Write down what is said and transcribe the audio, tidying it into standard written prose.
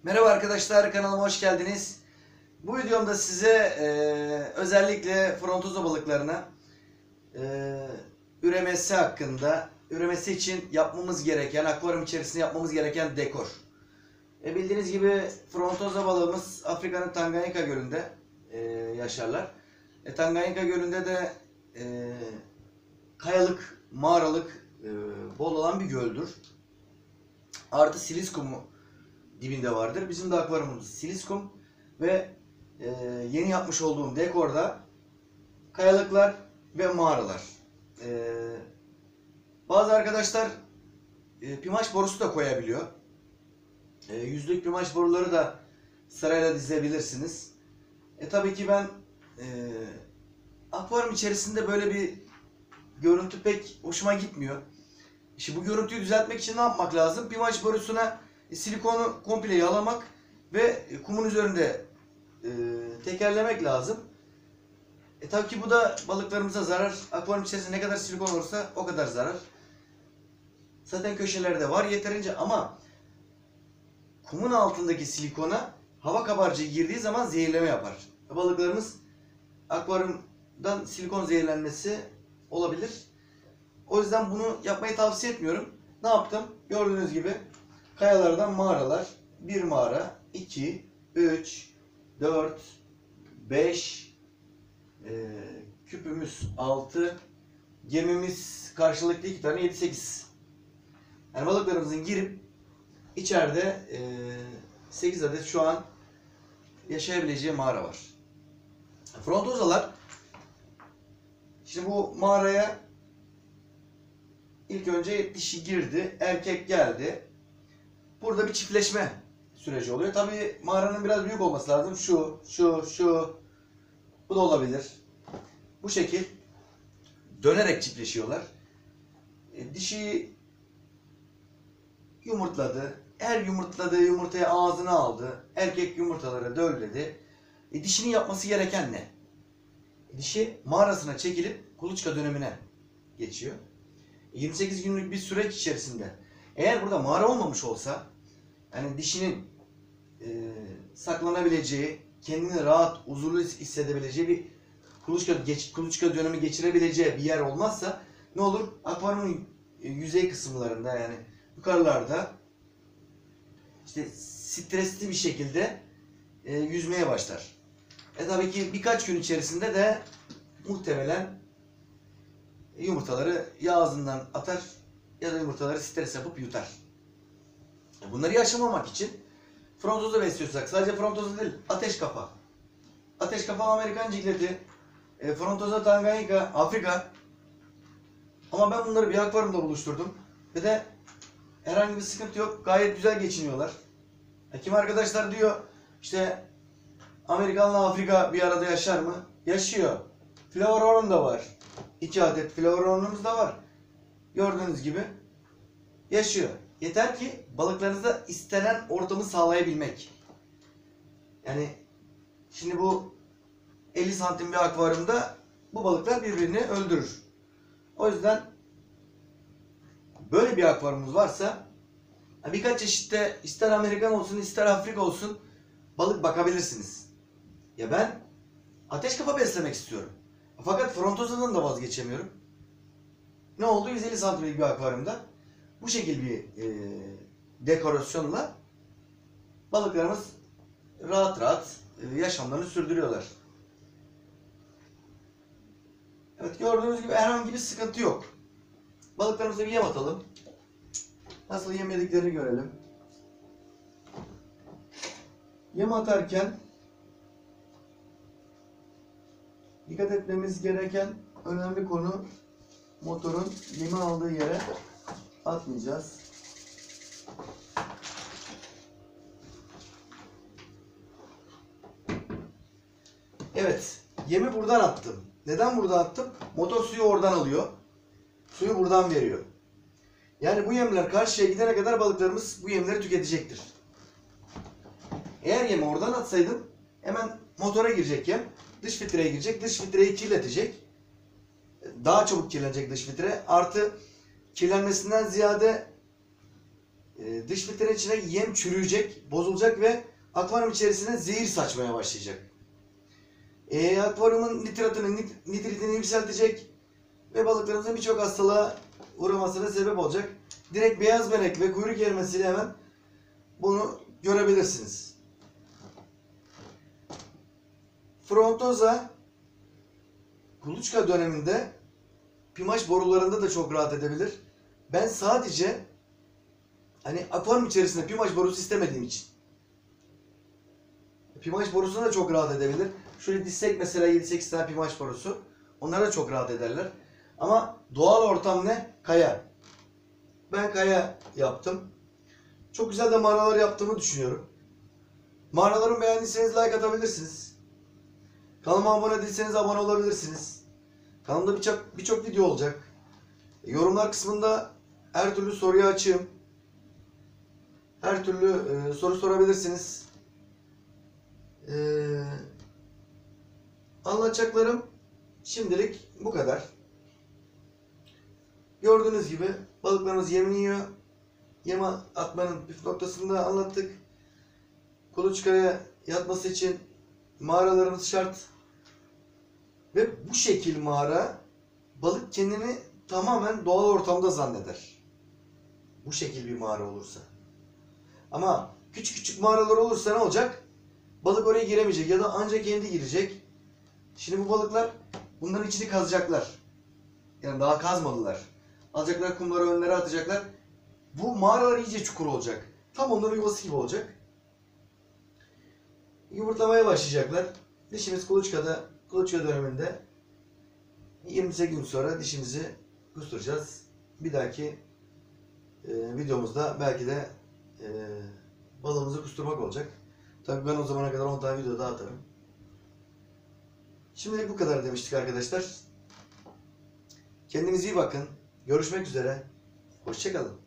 Merhaba arkadaşlar, kanalıma hoş geldiniz. Bu videomda size özellikle frontozo balıklarına üremesi hakkında, üremesi için yapmamız gereken, akvaryum içerisinde yapmamız gereken dekor. Bildiğiniz gibi frontozo balığımız Afrika'nın Tanganyika Gölü'nde yaşarlar. Tanganyika Gölü'nde de kayalık, mağaralık bol olan bir göldür. Artı silis kumu dibinde vardır. Bizim de akvaryumumuz siliskum ve yeni yapmış olduğum dekorda kayalıklar ve mağaralar. Bazı arkadaşlar pimaş borusu da koyabiliyor. Yüzlük pimaş boruları da sırayla dizebilirsiniz. Tabii ki ben akvaryum içerisinde böyle bir görüntü pek hoşuma gitmiyor. İşte bu görüntüyü düzeltmek için ne yapmak lazım? Pimaş borusuna silikonu komple yalamak ve kumun üzerinde tekerlemek lazım. Tabii ki bu da balıklarımıza zarar. Akvaryum içerisinde ne kadar silikon olursa o kadar zarar. Zaten köşelerde var yeterince ama kumun altındaki silikona hava kabarcığı girdiği zaman zehirleme yapar. Balıklarımız akvaryumdan silikon zehirlenmesi olabilir. O yüzden bunu yapmayı tavsiye etmiyorum. Ne yaptım? Gördüğünüz gibi kayalardan mağaralar. 1 mağara, 2, 3, 4, 5, küpümüz 6, gemimiz karşılıklı 2 tane 7, 8. Yani balıklarımızın girip içeride 8 adet şu an yaşayabileceği mağara var. Frontozalar, şimdi bu mağaraya İlk önce dişi girdi, erkek geldi. Burada bir çiftleşme süreci oluyor. Tabii mağaranın biraz büyük olması lazım. Şu. Bu da olabilir. Bu şekil dönerek çiftleşiyorlar. Dişi yumurtladı. Her yumurtladığı yumurtayı ağzına aldı. Erkek yumurtaları dölledi. Dişinin yapması gereken ne? Dişi mağarasına çekilip kuluçka dönemine geçiyor. 28 günlük bir süreç içerisinde eğer burada mağara olmamış olsa, yani dişinin saklanabileceği, kendini rahat, huzurlu hissedebileceği bir kuluçka dönemi geçirebileceği bir yer olmazsa ne olur? Akvaryumun yüzey kısımlarında, yani yukarılarda işte stresli bir şekilde yüzmeye başlar. Tabii ki birkaç gün içerisinde de muhtemelen yumurtaları ya ağzından atar ya da yumurtaları stres yapıp yutar. Bunları yaşamamak için frontoza besliyorsak, sadece frontoza değil, ateş kafa. Ateş kafa Amerikan cigleti, frontoza Tanganyika, Afrika. Ama ben bunları bir akvaryumda buluşturdum. Ve de herhangi bir sıkıntı yok. Gayet güzel geçiniyorlar. Kim arkadaşlar diyor işte Amerikanla Afrika bir arada yaşar mı? Yaşıyor. Flavoron'un da var. 2 adet flavoronumuz da var. Gördüğünüz gibi yaşıyor. Yeter ki balıklarınıza istenen ortamı sağlayabilmek. Yani şimdi bu 50 santim bir akvaryumda bu balıklar birbirini öldürür. O yüzden böyle bir akvaryumumuz varsa birkaç çeşitte, ister Amerikan olsun ister Afrika olsun, balık bakabilirsiniz. Ya ben ateş kafa beslemek istiyorum. Fakat frontozadan da vazgeçemiyorum. Ne oldu? 150 santimlik bir akvaryumda bu şekil bir dekorasyonla balıklarımız rahat rahat yaşamlarını sürdürüyorlar. Evet, gördüğünüz gibi herhangi bir sıkıntı yok. Balıklarımıza bir yem atalım. Nasıl yem yediklerini görelim. Yem atarken dikkat etmemiz gereken önemli konu, motorun yemi aldığı yere atmayacağız. Evet, yemi buradan attım. Neden buradan attım? Motor suyu oradan alıyor. Suyu buradan veriyor. Yani bu yemler karşıya gidene kadar balıklarımız bu yemleri tüketecektir. Eğer yemi oradan atsaydım hemen motora girecek yem. Dış filtreye girecek. Dış filtreyi kirletecek. Daha çabuk kirlenecek dış filtre. Artı kirlenmesinden ziyade dış filtrenin içine yem çürüyecek, bozulacak ve akvaryum içerisine zehir saçmaya başlayacak. Akvaryumun nitritini yükseltecek ve balıklarınızın birçok hastalığa uğramasına sebep olacak. Direkt beyaz benek ve kuyruk erimesiyle hemen bunu görebilirsiniz. Frontoza kuluçka döneminde pimaj borularında da çok rahat edebilir. Ben sadece akvaryum içerisinde pimaj borusu istemediğim için. Pimaj borusuna da çok rahat edebilir. Şöyle dizsek mesela 7-8 tane pimaj borusu. Onlara da çok rahat ederler. Ama doğal ortam ne? Kaya. Ben kaya yaptım. Çok güzel de mağaralar yaptığımı düşünüyorum. Mağaralarımı beğendiyseniz like atabilirsiniz. Kanalıma abone değilseniz abone olabilirsiniz. Kanalımda birçok video olacak. Yorumlar kısmında her türlü soruya açığım. Her türlü soru sorabilirsiniz. Anlatacaklarım şimdilik bu kadar. Gördüğünüz gibi balıklarımız yemini yiyor. Yem atmanın püf noktasını da anlattık. Kuluçkaya yatması için mağaralarımız şart. Ve bu şekil mağara balık kendini tamamen doğal ortamda zanneder. Bu şekil bir mağara olursa. Ama küçük küçük mağaralar olursa ne olacak? Balık oraya giremeyecek ya da ancak kendi girecek. Şimdi bu balıklar bunların içini kazacaklar. Yani daha kazmadılar. Alacaklar kumları önlere atacaklar. Bu mağaralar iyice çukur olacak. Tam onların yuvası gibi olacak. Yumurtlamaya başlayacaklar. Dişimiz kuluçka döneminde 28 gün sonra dişimizi kusturacağız. Bir dahaki videomuzda belki de balığımızı kusturmak olacak. Tabii ben o zamana kadar 10 tane video daha atarım. Şimdilik bu kadar demiştik arkadaşlar. Kendinize iyi bakın. Görüşmek üzere. Hoşça kalın.